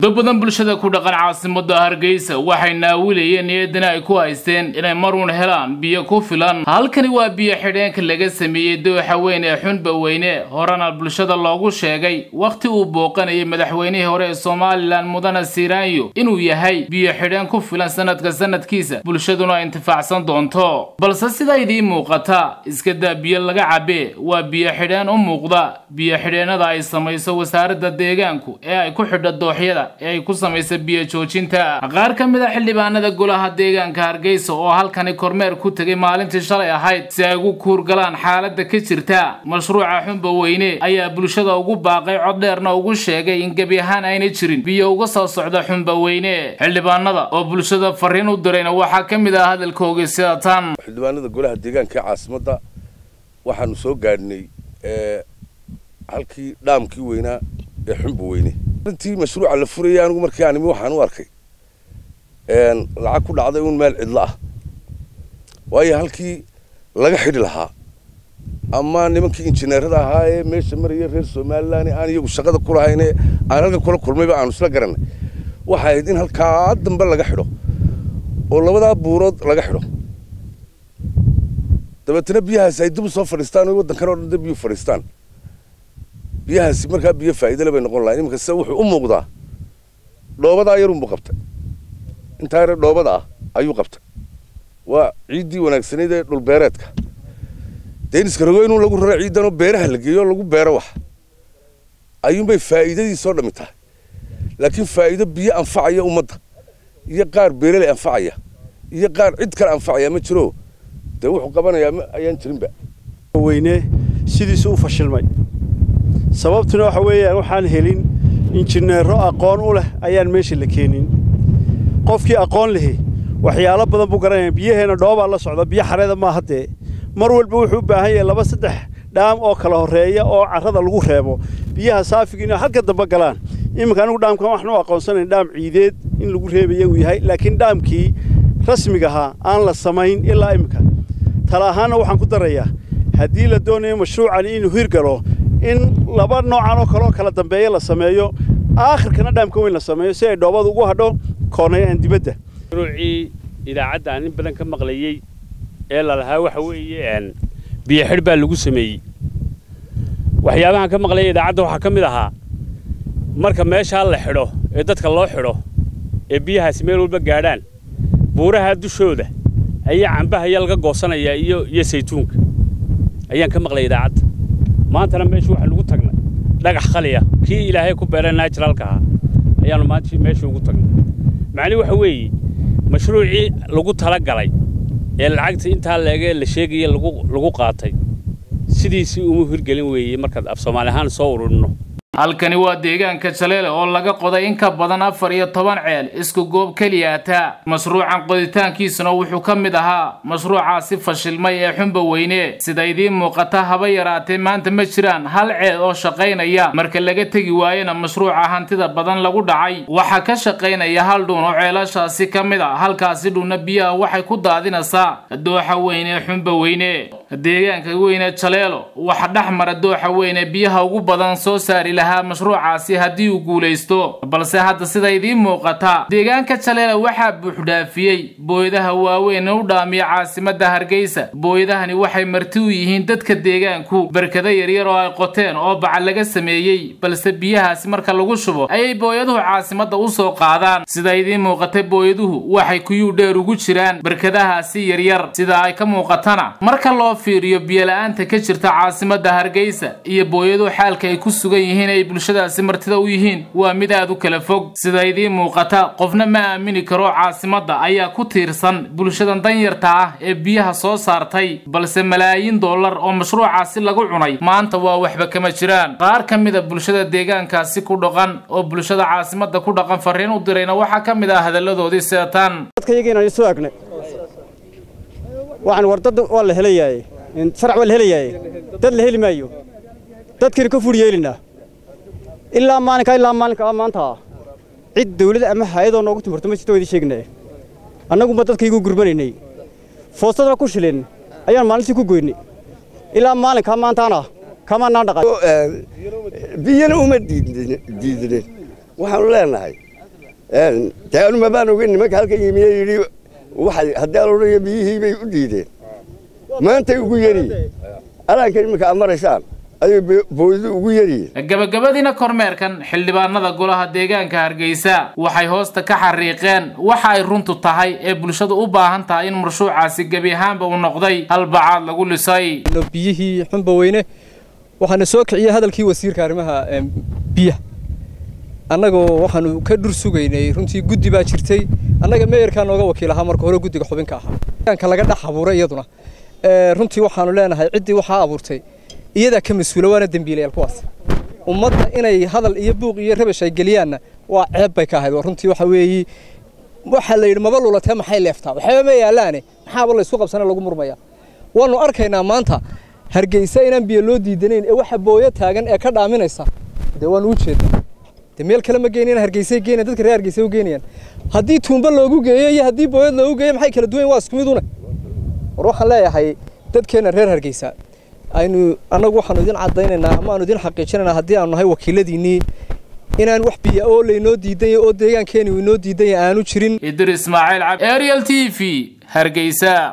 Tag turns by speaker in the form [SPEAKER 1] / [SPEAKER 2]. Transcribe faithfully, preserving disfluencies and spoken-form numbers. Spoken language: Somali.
[SPEAKER 1] badan bulshada ku dhaqan caasimada Hargeysa waxay naawilayeen niyadna ay ku haysteen inay maruun helaan biyo ku filan halkani waa biyo xidheenka laga sameeyay dooxa weyn ee xunba weyne horana bulshada loogu sheegay waqti uu booqanayay madaxweynaha hore ee Soomaaliland Mudane Siraanyo inuu yahay biyo xidheen ku filan sanadka sanadkiisa bulshaduna intifaacsan doonto balse sida idii muuqata iska daa biyo laga cabe waa biyo xidheen u muuqda biyo xidheenada ay samayso wasaaradda deegaanku ee ay ku xidho dooxyada ay ku sameysay biyo joojinta qaar ka mid ah xildhibaanada golaha deegaanka Hargeysa oo halkani kormeer ku tagay maalintii shalay ahayd si ay ugu kuurgalaan xaaladda ka jirta mashruuca xunba weyne ayaa bulshada ugu baaqay cod dheerna ugu sheegay in gabi ahaan ayna jirin biyo uga soo socda xunba weyne xildhibaanada oo bulshada fariin u dirayna waxa ka mid ah hadalkooda sida tan
[SPEAKER 2] xildhibaanada golaha deegaanka caasimada waxaanu soo gaadhnay ee halkii dhaamkii weynaa ee xunba weyne intii mashruuca la furayay anigu markii aan waxaan u arkay een lacag ku dhacday un meel cidla ah waayo halkii laga xidhi lahaa ama nimankii injineerada ahaa ee meesha maraya reer Soomaaliland aan iyagu shaqada ku lahayn aan halka kula kulmayba aan isla garanay waxa ay in halka dambe laga xidho oo labada buurood laga xidho dabeetana biyahaas ay dib u soo fadhiistaan oo wadankan oo dhan biyo fadhiistaan biyahaas markaa biyo faa'iido leh bay noqon lahayn iminka se wuxuu u muuqdaa dhoobada yar uu qabtay inta yar dhoobada ayuu qabtay waa ciidii wanaagsaneed ee dhul beereedka deeniska rogo inuu lagu raro ciidan oo beeraha la geeyo lagu beero wax ayuun bay faa'iidadii soo dhamitay laakiin faa'iido biyo anfacaya ummadda iyo qaar beerale anfacaya iyo qaar cid kale anfacaya ma jiro de wuxuu qabanayaa ayaan jirinba
[SPEAKER 3] weyne sidiisu u fashilmay sababtuna waxa weeyaan waxaan helin injineero aqoon u leh ayaan meesha la keenin qofkii aqoon leh waxyaalo badan buu garanaya biyaheena dhooba la socda biyo xareeda ma hadee mar walba wuxuu u baahan yahay laba saddex dhaam oo kala horeeya oo carrada lagu reebo biyaha saafigiina halka dambe galaan iminka anigu dhaamkan waxaan u aqoonsanayn dhaam ciideed in lagu reebayo uu yahay laakiin dhaamkii rasmiga ahaa aan la samayn ilaa iminka tala ahaana waxaan ku darayaa haddii la doonayo mashruucan inuu hirgalo in laba noocan oo kale oo kala dambeeya la sameeyo aakhirkana dhaamka weyn la sameeyo si ay dhoobadu ugu hadho koonayaan dibadda
[SPEAKER 4] mashruucii idaacadda aan in badan ka maqlayay ee la lahaa waxa weeye biyo xidh baa lagu sameeyey waxyaabahan ka maqlayay idaacadda waxaa ka mid ahaa marka meesha la xidho ee dadka loo xidho ee biyahaasi meel walba gaadhaan buuraha dushooda ayaa cambaha ayaa laga goosanayaa iyo iyo saytuunka ayaan ka maqlayay idaacadda maantana meesha waxa lagu tagnay dhagax khaliya kii ilaahay ku beeray naturalka ah ayaanu maanta meesha ugu tagnay macni waxa weeye mashruucii lagu tala galay ee lacagta inta leega la sheegay lagu lagu qaatay sidiisii uu hirgelin weeyay marka af Soomaali ahaan soo ururno
[SPEAKER 1] halkani waa deegaanka Jaleele oo laga qoday in ka badan afar iyo toban ceel isku goob kaliya ta mashruucan qoditaankiisuna wuxuu ka mid ahaa mashruucaasi fashilmay ee xunba weyne sida idii muuqata haba yaraatee maanta ma jiraan hal ceel oo shaqaynaya marka laga tagi waayana mashruuca hantida badan lagu dhacay waxa ka shaqaynaya hal dhuun oo ceelashaasi ka mid ah halkaasi dhuuna biyaha waxay ku daadinaysaa dooxa weyne ee xunba weyne deegaanka weyne Jaleelo waxa dhaxmara dooxa weyne biyaha ugu badan soo saari lahaa mashruucaasi hadii uu guuleysto balse hadda sida idii muuqata deegaanka Jaleelo waxa buuxdaafiyay booyadaha waaweyn u dhaamiya caasimada Hargeysa booyadahani waxay marti u yihiin dadka deegaanku barkada yar yar oo ay qoteen oo bacal laga sameeyay balse biyahaasi marka lagu shubo ayay booyaduhu caasimada u soo qaadaan sida idii muuqata booyaduhu waxay ku yu dheer ugu jiraan barkadahaasi yar yar sida ay ka muuqatana marka loo fiiriyo biyo la'aanta ka jirta caasimada Hargeysa iyo booyadu xaalka ay ku sugan yihiin ay bulshadaasi martida u yihiin waa mid aad u kala fog sida idii muuqata qofna ma aamini karo caasimada ayaa ku tiirsan bulshadan danyarta ah ee biyaha soo saartay balse malaayiin dollar oo mashruucaasi lagu cunay maanta waa waxba kama jiraan qaar ka mid ah bulshada deegaankaasi ku dhaqan oo bulshada caasimada ku dhaqan fariin u dirayna waxa ka mid ah hadaladoodii seetan
[SPEAKER 5] dadka yageena soo agnay waxaan wardada waa la helayay in sharci wal helayay dad la heli maayo dadkii ka furyeelina ilaa maalinka ilaa maalinka maanta cid dawladda ama hay'ado noogu timirto ma jirto idin sheegnay annagu ma dadkaygu gurbaneynay foostada ku shilin ayaan maalintii ku goynay ilaa maalinka maantana kama naan dhaqay
[SPEAKER 6] biyana uma diidin waxaan leenahay taanu ma baan ogeyn nimanka halka yimiyay yiri waxa haddii la oranay biyihii bay u diideen maanta ugu yari alaanka imika amaraysaan ay booyadu ugu yari
[SPEAKER 1] gabagabadina kormeerkan xildhibaanada golaha deegaanka Hargeysa waxay hoosta ka xariiqeen waxa ay runtu tahay ee bulshadu u baahan tahay in marshuucaasi gabi ahaanba uu noqday halbacaad lagu lisay
[SPEAKER 7] biyihii xunba weyne waxaana soo kiciyay hadalkii wasiirka arrimaha biyaha annagoo waxaanu ka dhur sugaynay runtii guddi baa jirtay annaga meeyarka nooga wakiilaha marka hore guddiga xubinka ahaa deegaanka laga dhax abuuray iyaduna ee runtii waxaanu leenahay cidii waxa abuurtay iyada ka mas'uul waana dambiilayaal kuwaas ummadda inay hadal iyo buuq iyo rabash ay galiyaan waa ceeb bay ka ahayd runtii waxa weeyi waxa la yiri maba lulatay maxay leeftaa waxa ma yaalaane maxaa la isku qabsanay lagu murmaya waanu arkaynaa maanta Hargeysa inaan biyo loo diidanayn ee waxa booyo taagan ee ka dhaaminaysa de waan u jeedaa de meel kale ma geenin Hargeysa geenay dadka reer Hargeysa u geenayaan hadii tuumba loogu geeyo iyo hadii booyad loogu geeyo maxay kala duwan waa isku mid una ruuxa leeyahay dadkeena reer Hargeysa aynu anagu waxaanu idin cadaynaynaa ama aanu idin xaqiijinaynaa hadii aanu nahay wakiiladiinii inaan wax biyo oo leeynoo diiday oo deegaankeena uu inoo diiday aanu jirin
[SPEAKER 1] Idris Ismaaciil Abdi Ariel T V Hargeysa.